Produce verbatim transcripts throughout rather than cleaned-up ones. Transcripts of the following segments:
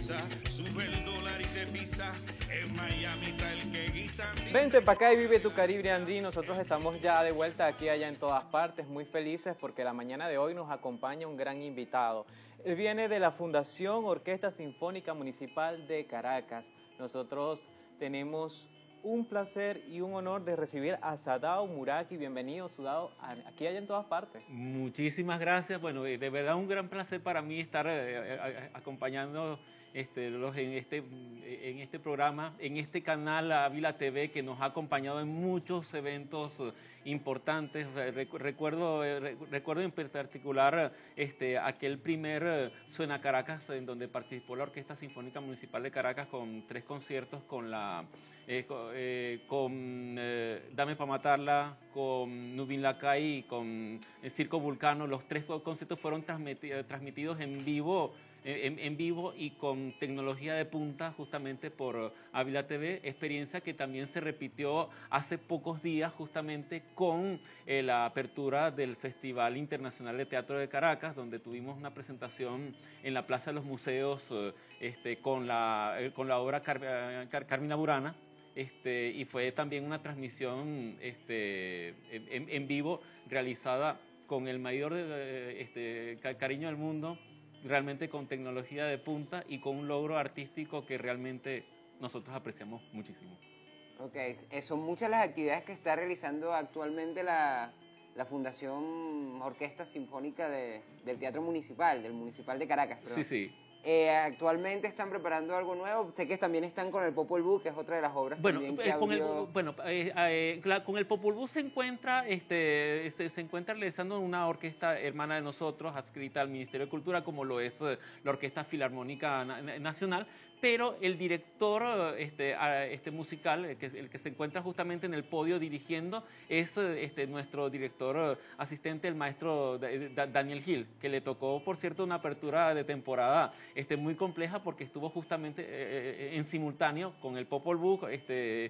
pisa, sube el dólar y te pisa, en Miami está el que guisa. Vente para acá y vive tu Caribe andino. Nosotros estamos ya de vuelta aquí, allá, en todas partes, muy felices porque la mañana de hoy nos acompaña un gran invitado. Él viene de la Fundación Orquesta Sinfónica Municipal de Caracas. Nosotros tenemos un placer y un honor de recibir a Sadao Muraki. Bienvenido, Sadao, aquí, allá, en todas partes. Muchísimas gracias. Bueno, de verdad un gran placer para mí estar eh, acompañando este, los, en, este, en este programa, en este canal Ávila T V, que nos ha acompañado en muchos eventos importantes. Recuerdo, recuerdo en particular este, aquel primer Suena Caracas, en donde participó la Orquesta Sinfónica Municipal de Caracas con tres conciertos con la... Eh, con, eh, con eh, Dame pa' Matarla, con Nubin Lacay y con el Circo Vulcano. Los tres conciertos fueron transmitidos, transmitidos en vivo en, en vivo y con tecnología de punta justamente por Ávila T V, experiencia que también se repitió hace pocos días justamente con eh, la apertura del Festival Internacional de Teatro de Caracas, donde tuvimos una presentación en la Plaza de los Museos eh, este, con, la, eh, con la obra Car Car Carmina Burana. Este, y fue también una transmisión este, en, en vivo realizada con el mayor eh, este, cariño del mundo, realmente con tecnología de punta y con un logro artístico que realmente nosotros apreciamos muchísimo. Ok, son muchas las actividades que está realizando actualmente la, la Fundación Orquesta Sinfónica de, del Teatro Municipal, del Municipal de Caracas. Perdón. Sí, sí. Eh, actualmente están preparando algo nuevo. Sé que también están con el Popol Vuh, que es otra de las obras bueno, también que eh, con abrió... el, bueno, eh, eh, con el Popol Vuh se encuentra, este, se, se encuentra realizando una orquesta hermana de nosotros, adscrita al Ministerio de Cultura, como lo es eh, la Orquesta Filarmónica Nacional, pero el director este, este musical, el que, el que se encuentra justamente en el podio dirigiendo, es este, nuestro director asistente, el maestro Daniel Gil, que le tocó, por cierto, una apertura de temporada este, muy compleja porque estuvo justamente eh, en simultáneo con el Popol Vuh este,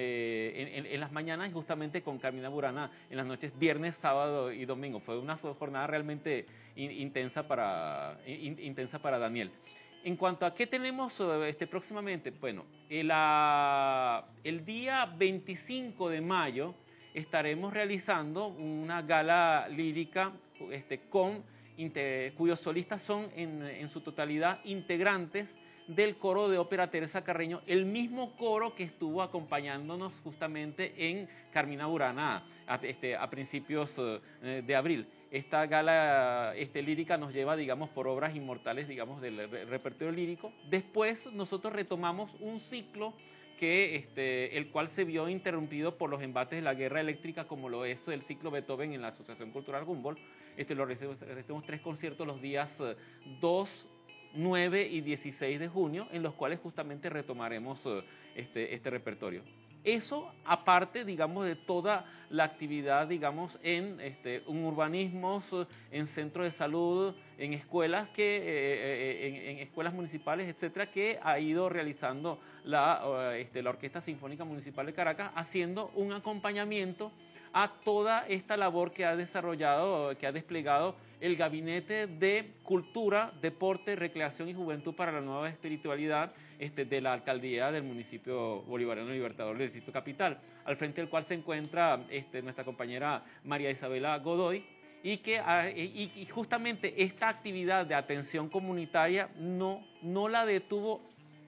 eh, en, en las mañanas y justamente con Carmina Burana en las noches, viernes, sábado y domingo. Fue una jornada realmente in, intensa, para, in, intensa para Daniel. En cuanto a qué tenemos este, próximamente, bueno, el, uh, el día veinticinco de mayo estaremos realizando una gala lírica este, con, inter, cuyos solistas son en, en su totalidad integrantes del coro de ópera Teresa Carreño, el mismo coro que estuvo acompañándonos justamente en Carmina Burana a, este, a principios uh, de abril. Esta gala este, lírica nos lleva, digamos, por obras inmortales, digamos, del repertorio lírico. Después nosotros retomamos un ciclo que, este, el cual se vio interrumpido por los embates de la guerra eléctrica, como lo es el ciclo Beethoven en la Asociación Cultural Humboldt. Este, lo recibimos, recibimos tres conciertos los días dos, nueve y dieciséis de junio, en los cuales justamente retomaremos este, este repertorio. Eso aparte, digamos, de toda la actividad, digamos, en este, un urbanismos, en centros de salud, en escuelas, que, eh, en, en escuelas municipales, etcétera, que ha ido realizando la, este, la Orquesta Sinfónica Municipal de Caracas, haciendo un acompañamiento a toda esta labor que ha desarrollado, que ha desplegado el Gabinete de Cultura, Deporte, Recreación y Juventud para la Nueva Espiritualidad este, de la Alcaldía del Municipio Bolivariano Libertador del Distrito Capital, al frente del cual se encuentra este, nuestra compañera María Isabela Godoy, y que y, y justamente esta actividad de atención comunitaria no, no la detuvo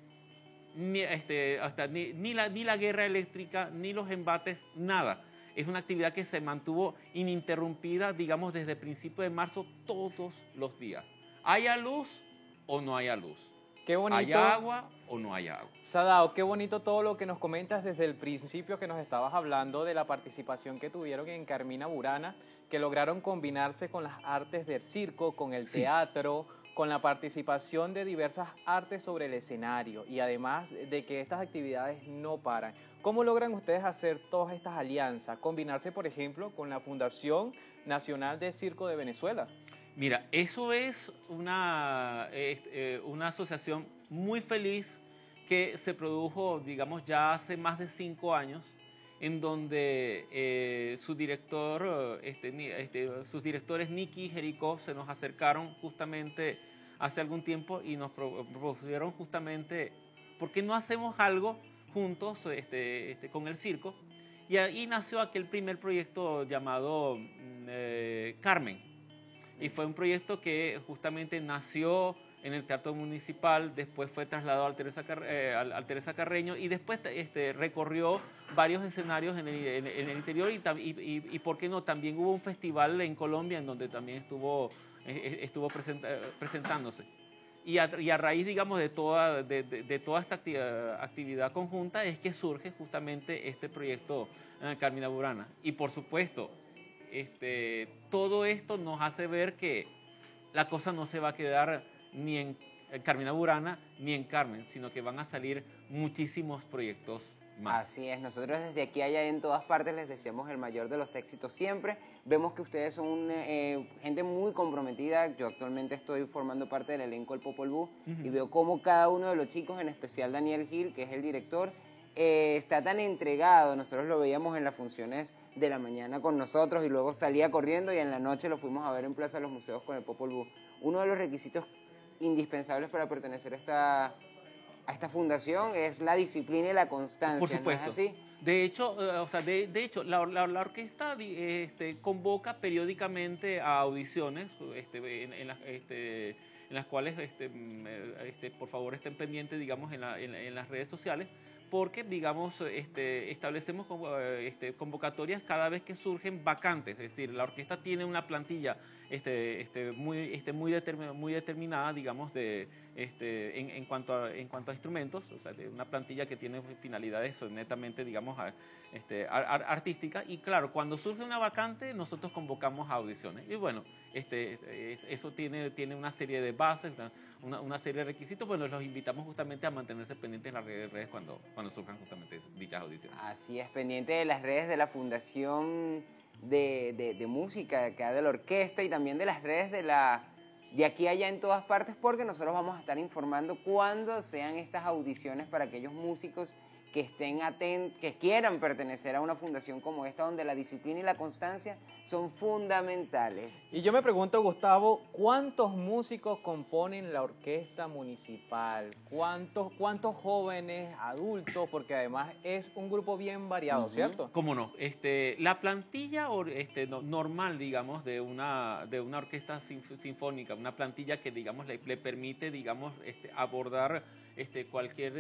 ni, este, hasta, ni, ni, la, ni la guerra eléctrica, ni los embates, nada. Es una actividad que se mantuvo ininterrumpida, digamos, desde el principio de marzo, todos los días. ¿Haya luz o no haya luz? Qué bonito. ¿Haya agua o no haya agua? Sadao, qué bonito todo lo que nos comentas desde el principio, que nos estabas hablando de la participación que tuvieron en Carmina Burana, que lograron combinarse con las artes del circo, con el teatro, sí, con la participación de diversas artes sobre el escenario, y además de que estas actividades no paran. ¿Cómo logran ustedes hacer todas estas alianzas? Combinarse, por ejemplo, con la Fundación Nacional de Circo de Venezuela. Mira, eso es una, eh, una asociación muy feliz que se produjo, digamos, ya hace más de cinco años, en donde eh, su director, este, este, sus directores Nicky y Jericó se nos acercaron justamente hace algún tiempo y nos pro- propusieron justamente, ¿por qué no hacemos algo juntos este, este, con el circo? Y ahí nació aquel primer proyecto llamado eh, Carmen. Y fue un proyecto que justamente nació en el Teatro Municipal, después fue trasladado al Teresa, Car eh, al, al Teresa Carreño y después este, recorrió varios escenarios en el, en, en el interior y, y, y, y, ¿por qué no? También hubo un festival en Colombia en donde también estuvo, eh, estuvo presenta presentándose. Y a, y a raíz, digamos, de toda, de, de, de toda esta actividad, actividad conjunta es que surge justamente este proyecto eh, Carmina Burana. Y por supuesto, este, todo esto nos hace ver que la cosa no se va a quedar ni en Carmina Burana ni en Carmen, sino que van a salir muchísimos proyectos más. Así es, nosotros desde aquí allá en todas partes les deseamos el mayor de los éxitos siempre. Vemos que ustedes son eh, gente muy comprometida. Yo actualmente estoy formando parte del elenco del Popol Vuh uh-huh. y veo cómo cada uno de los chicos, en especial Daniel Gil, que es el director, eh, está tan entregado. Nosotros lo veíamos en las funciones de la mañana con nosotros y luego salía corriendo y en la noche lo fuimos a ver en Plaza de los Museos con el Popol Vuh. Uno de los requisitos indispensables para pertenecer a esta, a esta fundación es la disciplina y la constancia. Por supuesto. ¿No es así? De hecho, uh, o sea, de, de hecho la, la, la orquesta este, convoca periódicamente a audiciones este, en, en, la, este, en las cuales, este, este, por favor, estén pendientes, digamos, en, la, en, en las redes sociales, porque, digamos, este, establecemos este, convocatorias cada vez que surgen vacantes, es decir, la orquesta tiene una plantilla este, este, muy, este, muy, determin, muy determinada, digamos, de, este, en, en, cuanto a, en cuanto a instrumentos, o sea, de una plantilla que tiene finalidades netamente, digamos, a, este, art, artísticas, y claro, cuando surge una vacante, nosotros convocamos a audiciones, y bueno, este, eso tiene, tiene una serie de bases, una, una serie de requisitos. Bueno, los invitamos justamente a mantenerse pendientes en las redes, redes cuando, cuando surjan justamente dichas audiciones. Así es, pendiente de las redes de la Fundación de, de, de Música, acá de la orquesta, y también de las redes de la de aquí a allá en todas partes, porque nosotros vamos a estar informando cuando sean estas audiciones para aquellos músicos que estén atentos, que quieran pertenecer a una fundación como esta, donde la disciplina y la constancia son fundamentales. Y yo me pregunto, Gustavo, ¿cuántos músicos componen la orquesta municipal? ¿Cuántos, cuántos jóvenes, adultos? Porque además es un grupo bien variado, uh-huh. ¿cierto? Cómo no. Este, la plantilla este, no, normal, digamos, de una, de una orquesta sinf- sinfónica, una plantilla que, digamos, le, le permite, digamos, este, abordar este, cualquier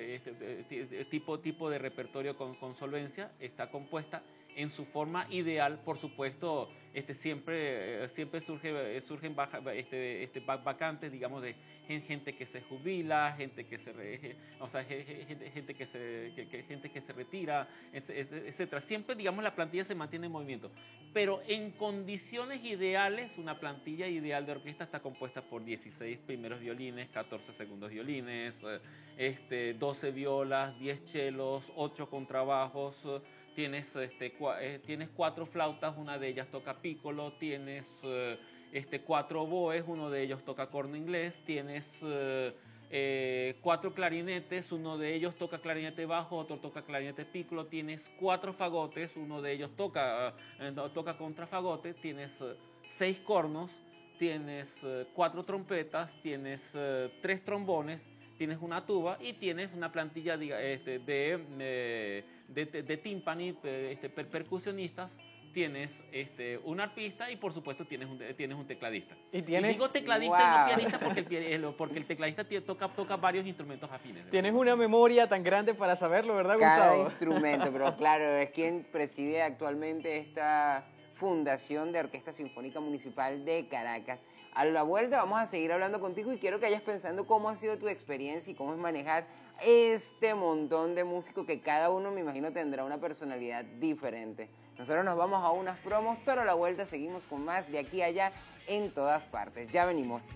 este, tipo, tipo de repertorio con, con solvencia, está compuesta en su forma ideal, por supuesto, este, siempre, siempre surge, surgen baja, este, este, vacantes, digamos, de gente que se jubila, gente que se, re, o sea, gente, gente, que se, que, que, gente que se retira, etcétera. Siempre, digamos, la plantilla se mantiene en movimiento, pero en condiciones ideales, una plantilla ideal de orquesta está compuesta por dieciséis primeros violines, catorce segundos violines, este, doce violas, diez chelos, ocho contrabajos. Tienes, este, cu eh, tienes cuatro flautas, una de ellas toca piccolo, tienes eh, este, cuatro oboes, uno de ellos toca corno inglés, tienes eh, eh, cuatro clarinetes, uno de ellos toca clarinete bajo, otro toca clarinete piccolo, tienes cuatro fagotes, uno de ellos toca, eh, toca contrafagote, tienes eh, seis cornos, tienes eh, cuatro trompetas, tienes eh, tres trombones, tienes una tuba y tienes una plantilla de, este, de, de, de, de timpani, este, per, percusionistas, tienes este, un arpista y por supuesto tienes un, tienes un tecladista. Y, tienes, y digo tecladista wow. y no pianista porque el, porque el tecladista toca, toca varios instrumentos afines. Tienes una memoria tan grande para saberlo, ¿verdad, Gustavo? Cada instrumento, pero claro, es quien preside actualmente esta Fundación de Orquesta Sinfónica Municipal de Caracas. A la vuelta vamos a seguir hablando contigo y quiero que vayas pensando cómo ha sido tu experiencia y cómo es manejar este montón de músicos que cada uno, me imagino, tendrá una personalidad diferente. Nosotros nos vamos a unas promos, pero a la vuelta seguimos con más de aquí a allá en todas partes. Ya venimos.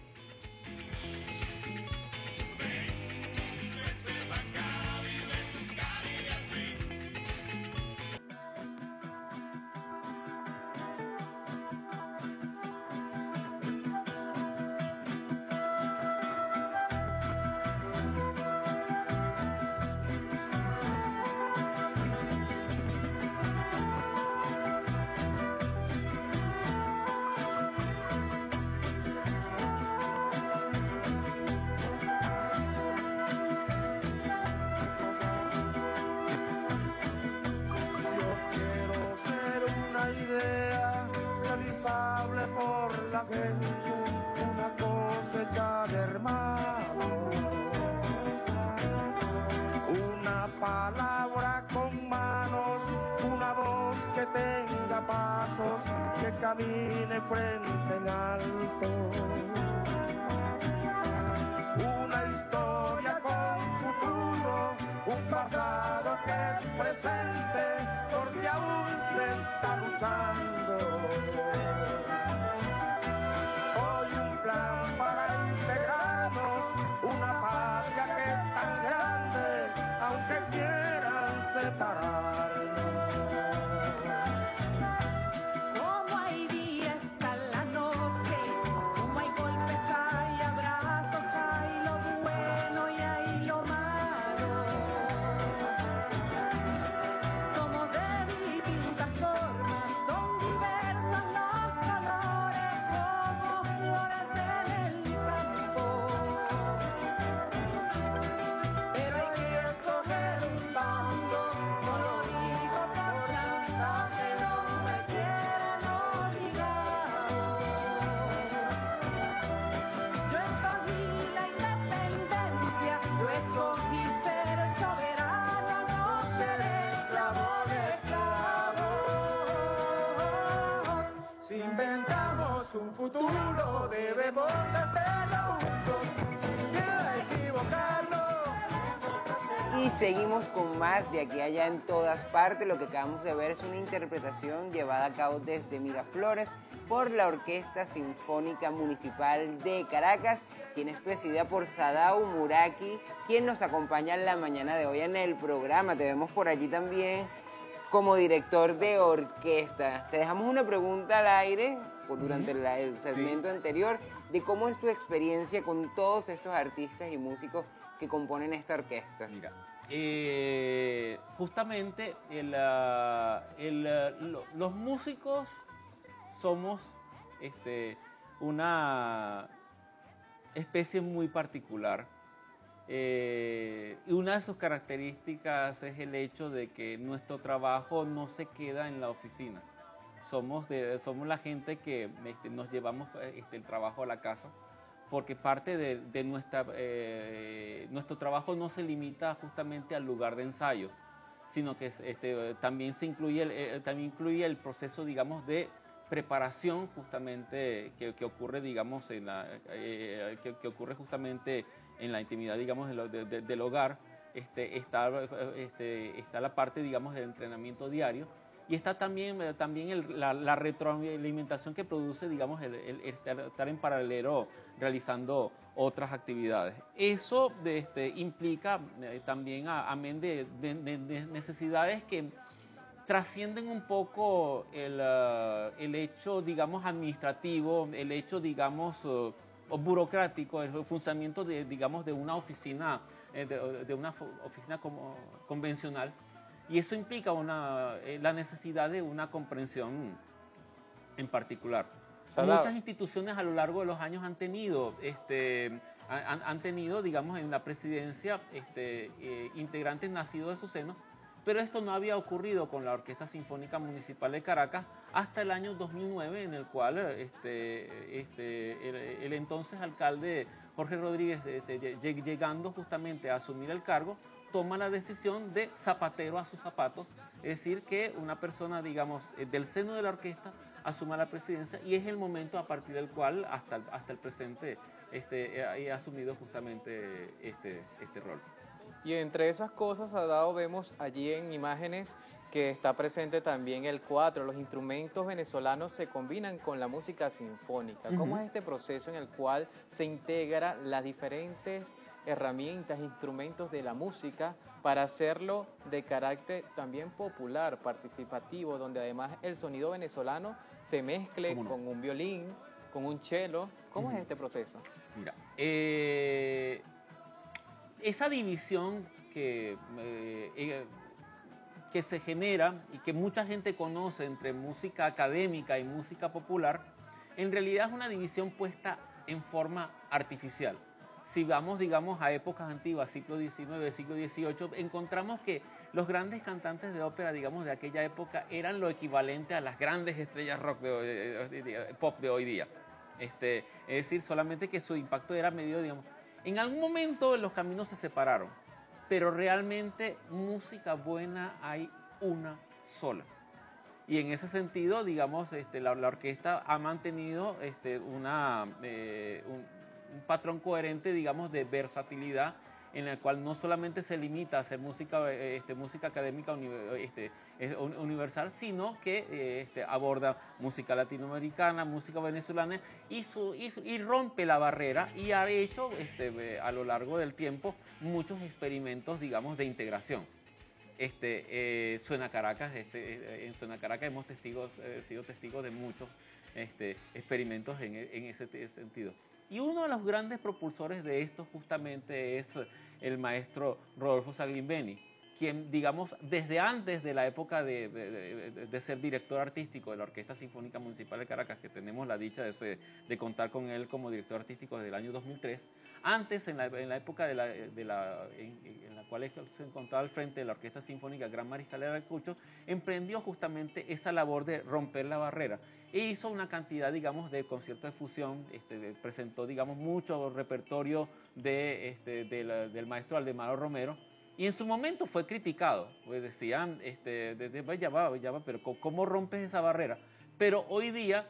camine frente en alto. Una historia con futuro, un pasado que es presente, porque aún se está luchando. Hoy un plan para integrarnos, una patria que es tan grande, aunque quieran separarnos. Como hay día está la noche, como hay golpes, hay abrazos, hay lo bueno y hay lo malo. Somos de distintas formas, son diversos los colores, como flores en el campo. Pero hay que escoger un bando, no lo digo por chantaje, no me quieren obligado. Yo escogí la independencia, yo escogí ser soberano, no ser esclavo de esclavos. Si inventamos un futuro, debemos hacerlo juntos, sin miedo a equivocarnos. Y seguimos con más de aquí a allá en todas partes. Lo que acabamos de ver es una interpretación llevada a cabo desde Miraflores por la Orquesta Sinfónica Municipal de Caracas, quien es presidida por Sadao Muraki, quien nos acompaña en la mañana de hoy en el programa. Te vemos por allí también como director de orquesta. Te dejamos una pregunta al aire por- durante Ujú. la- el segmento anterior de cómo es tu experiencia con todos estos artistas y músicos que componen esta orquesta. Mira, eh, justamente el, ah, el, ah, lo- los músicos somos este, una especie muy particular. Eh, y una de sus características es el hecho de que nuestro trabajo no se queda en la oficina. Somos, de, somos la gente que este, nos llevamos este, el trabajo a la casa, porque parte de, de nuestra, eh, nuestro trabajo no se limita justamente al lugar de ensayo, sino que este, también se incluye el, eh, también incluye el proceso, digamos, de preparación justamente que, que ocurre, digamos, en la, eh, que, que ocurre justamente en la intimidad, digamos, de lo- de- de- del hogar. Este, está, este, está la parte, digamos, del entrenamiento diario. Y está también, eh, también el- la, la retroalimentación que produce, digamos, el, el- el estar, estar en paralelo realizando otras actividades. Eso de, este, implica eh, también, a- amén de, de- de- de necesidades que trascienden un poco el, eh, el hecho, digamos, administrativo, el hecho, digamos, eh, o burocrático, el funcionamiento de, digamos, de una oficina, eh, de, de una fo- oficina como, convencional. Y eso implica una, eh, la necesidad de una comprensión en particular. Sadao. Muchas instituciones a lo largo de los años han tenido, este, han, han tenido, digamos, en la presidencia este, eh, integrantes nacidos de su seno, pero esto no había ocurrido con la Orquesta Sinfónica Municipal de Caracas hasta el año dos mil nueve, en el cual este, este, el, el entonces alcalde Jorge Rodríguez, este, lleg- llegando justamente a asumir el cargo, toma la decisión de zapatero a sus zapatos, es decir, que una persona, digamos, eh, del seno de la orquesta asuma la presidencia, y es el momento a partir del cual hasta el, hasta el presente este, he, he asumido justamente este, este rol. Y entre esas cosas, Sadao, vemos allí en imágenes que está presente también el cuatro. Los instrumentos venezolanos se combinan con la música sinfónica. ¿Cómo Ujú. es este proceso en el cual se integra las diferentes herramientas, instrumentos de la música para hacerlo de carácter también popular, participativo, donde además el sonido venezolano se mezcle ¿Cómo no? con un violín, con un cello? ¿Cómo Ujú. es este proceso? Mira, eh, esa división que, eh, eh, que se genera y que mucha gente conoce entre música académica y música popular, en realidad es una división puesta en forma artificial. Si vamos, digamos, a épocas antiguas, siglo diecinueve, siglo dieciocho, encontramos que los grandes cantantes de ópera, digamos, de aquella época eran lo equivalente a las grandes estrellas rock de hoy- de- de- de- pop de hoy día. Este, es decir, solamente que su impacto era medio, digamos. En algún momento los caminos se separaron, pero realmente música buena hay una sola. Y en ese sentido, digamos, este, la, la orquesta ha mantenido este, una, eh, un, un patrón coherente, digamos, de versatilidad, en el cual no solamente se limita a hacer música, este, música académica este, universal, sino que eh, este, aborda música latinoamericana, música venezolana y, su, y, y rompe la barrera, y ha hecho este, a lo largo del tiempo muchos experimentos, digamos, de integración. Este, eh, Suena Caracas, este, en Suena Caracas hemos testigos, eh, sido testigos de muchos este, experimentos en, en ese sentido. Y uno de los grandes propulsores de esto justamente es el maestro Rodolfo Saglimbeni, quien, digamos, desde antes de la época de, de, de, de ser director artístico de la Orquesta Sinfónica Municipal de Caracas, que tenemos la dicha de, ser, de contar con él como director artístico desde el año dos mil tres, antes, en la, en la época de la, de la, en, en la cual se encontraba al frente de la Orquesta Sinfónica Gran Mariscal de Ayacucho, emprendió justamente esa labor de romper la barrera e hizo una cantidad, digamos, de conciertos de fusión, este, presentó, digamos, mucho repertorio de, este, de la, del maestro Aldemaro Romero, y en su momento fue criticado, pues decían, este, desde, ya va, ya va, pero ¿cómo rompes esa barrera? Pero hoy día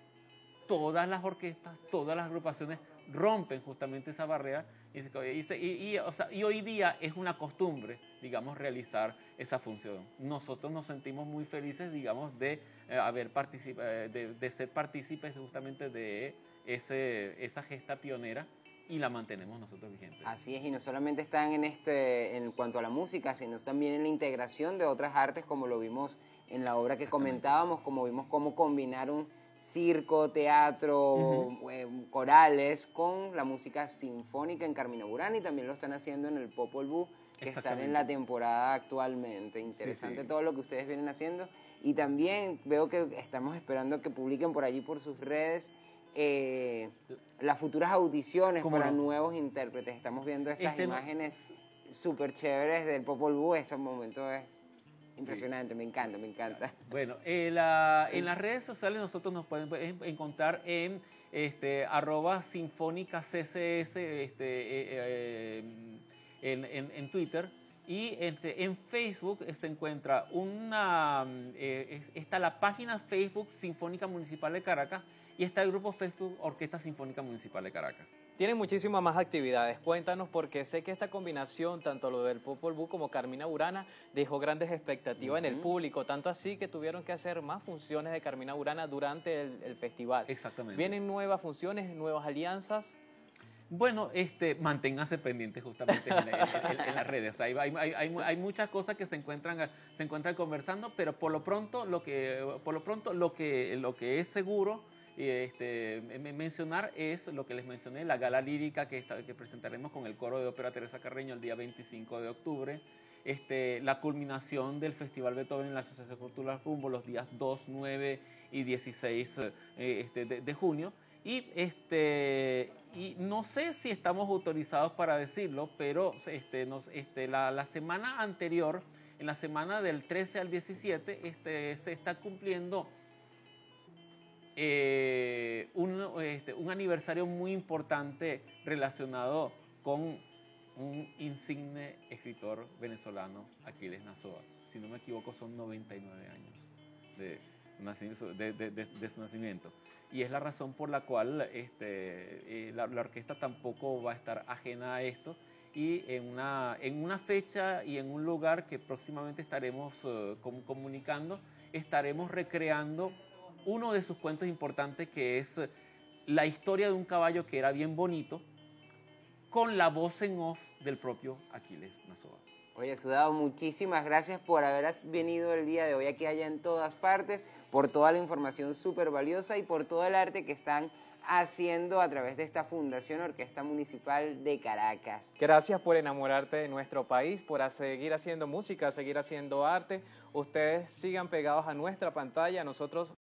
todas las orquestas, todas las agrupaciones rompen justamente esa barrera y, y, y, y, o sea, y hoy día es una costumbre, digamos, realizar esa función. Nosotros nos sentimos muy felices, digamos, de, eh, haber participa, de, de ser partícipes justamente de ese, esa gesta pionera, y la mantenemos nosotros vigente. Así es, y no solamente están en, este, en cuanto a la música, sino también en la integración de otras artes, como lo vimos en la obra que comentábamos, como vimos cómo combinaron circo, teatro, uh-huh. eh, corales con la música sinfónica en Carmina Burana, y también lo están haciendo en el Popol Vuh, que están en la temporada actualmente. Interesante, sí, sí, todo lo que ustedes vienen haciendo, y también veo que estamos esperando que publiquen por allí, por sus redes, eh, las futuras audiciones para no? nuevos intérpretes. Estamos viendo estas este imágenes no... súper chéveres del Popol Vuh. Ese momento es impresionante, sí, me encanta, me encanta. Bueno, eh, la, en las redes sociales nosotros nos pueden encontrar en este, arroba sinfónica C C S este, eh, eh, en, en, en Twitter, y este, en Facebook se encuentra una, eh, está la página Facebook Sinfónica Municipal de Caracas, y está el grupo Facebook Orquesta Sinfónica Municipal de Caracas. Tienen muchísimas más actividades. Cuéntanos, porque sé que esta combinación, tanto lo del Popol Vuh como Carmina Burana, dejó grandes expectativas uh-huh. en el público, tanto así que tuvieron que hacer más funciones de Carmina Burana durante el, el festival. Exactamente. ¿Vienen nuevas funciones, nuevas alianzas? Bueno, este, manténganse pendientes justamente en, la, en, en, en las redes. O sea, hay, hay, hay, hay muchas cosas que se encuentran, se encuentran conversando, pero por lo pronto lo que, por lo pronto lo que, lo que es seguro Este, mencionar es lo que les mencioné, la gala lírica que, está, que presentaremos con el coro de ópera Teresa Carreño el día veinticinco de octubre, este, la culminación del Festival Beethoven en la Asociación Cultural Rumbo los días dos, nueve y dieciséis eh, este, de, de junio, y, este, y no sé si estamos autorizados para decirlo, pero este, nos, este, la, la semana anterior, en la semana del trece al diecisiete, este, se está cumpliendo Eh, un, este, un aniversario muy importante relacionado con un insigne escritor venezolano, Aquiles Nazoa. Si no me equivoco, son noventa y nueve años de, de, de, de, de su nacimiento. Y es la razón por la cual este, eh, la, la orquesta tampoco va a estar ajena a esto, y en una, en una fecha y en un lugar que próximamente estaremos uh, com comunicando, estaremos recreando uno de sus cuentos importantes, que es la historia de un caballo que era bien bonito, con la voz en off del propio Aquiles Nazoa. Oye, Sudado, muchísimas gracias por haber venido el día de hoy aquí allá en todas partes, por toda la información súper valiosa y por todo el arte que están haciendo a través de esta Fundación Orquesta Municipal de Caracas. Gracias por enamorarte de nuestro país, por seguir haciendo música, seguir haciendo arte. Ustedes sigan pegados a nuestra pantalla, nosotros